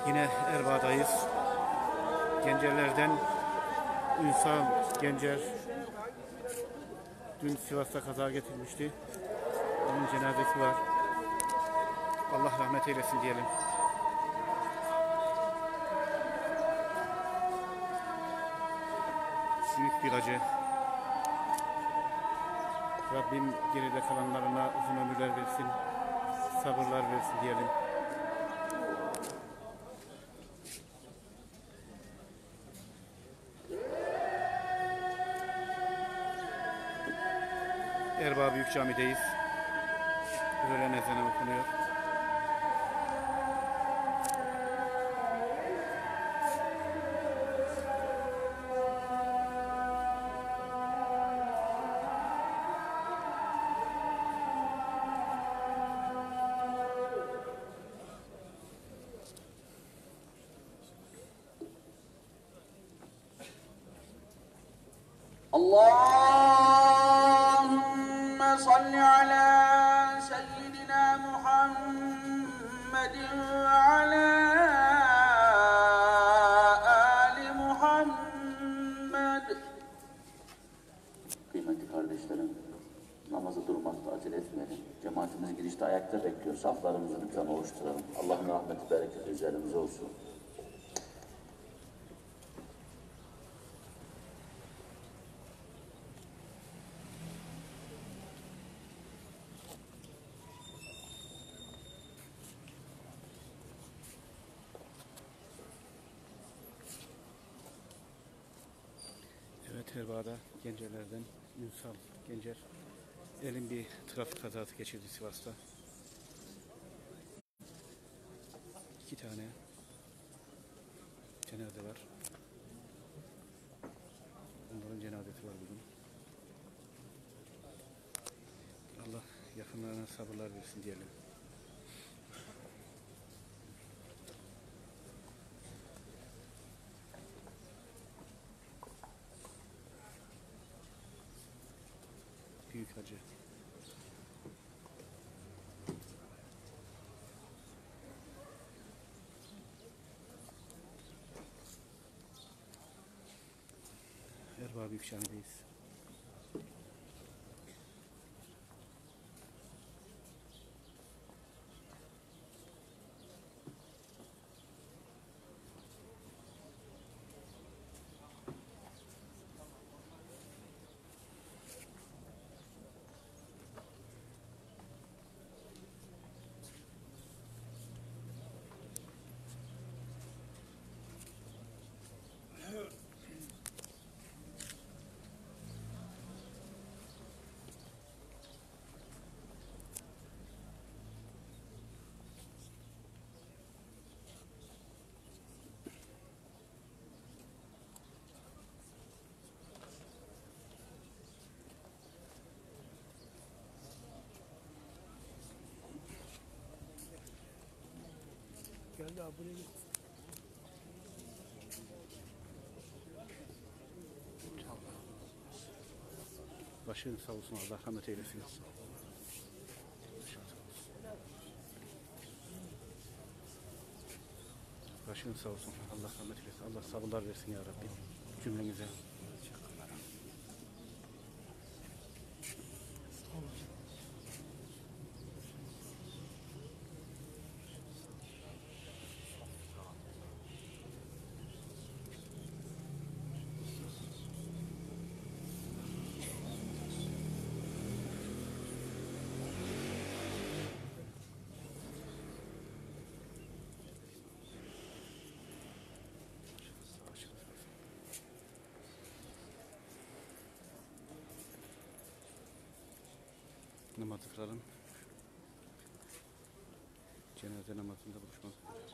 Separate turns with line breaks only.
Yine Erbaa'dayız. Gencerlerden Ünsal Gencer dün Sivas'ta kaza getirmişti. Onun cenazesi var. Allah rahmet eylesin diyelim. Büyük bir acı. Rabbim geride kalanlarına uzun ömürler versin, sabırlar versin diyelim. Erbaa Büyük Cami'deyiz. Öğlen ezanı okunuyor.
Allahümme salli ala seyyidina Muhammedin ve ala ali Muhammed. Kıymetli kardeşlerim, namazı durmakta acele etmeyelim. Cemaatimiz girişte ayakta bekliyor. Saflarımızı lütfen oluşturalım. Allah'ın rahmeti, bereketi üzerimize olsun.
Evet, Erbaa'da Gencerlerden Ünsal Gencer elin bir trafik kazası geçirdi Sivas'ta. 2 tane cenaze var. Bunların cenazesi var bugün. Allah yakınlarına sabırlar versin diyelim. Büyük acı. Erbaa Büyük Cami'deyiz.
Geldi abi, buraya git.
Başın sağ olsun, Allah rahmet eylesin. Başın sağ olsun, Allah rahmet eylesin. Allah sabırlar versin ya Rabbi cümlenize. Namazı kılalım. Cenaze namazında buluşmak üzere.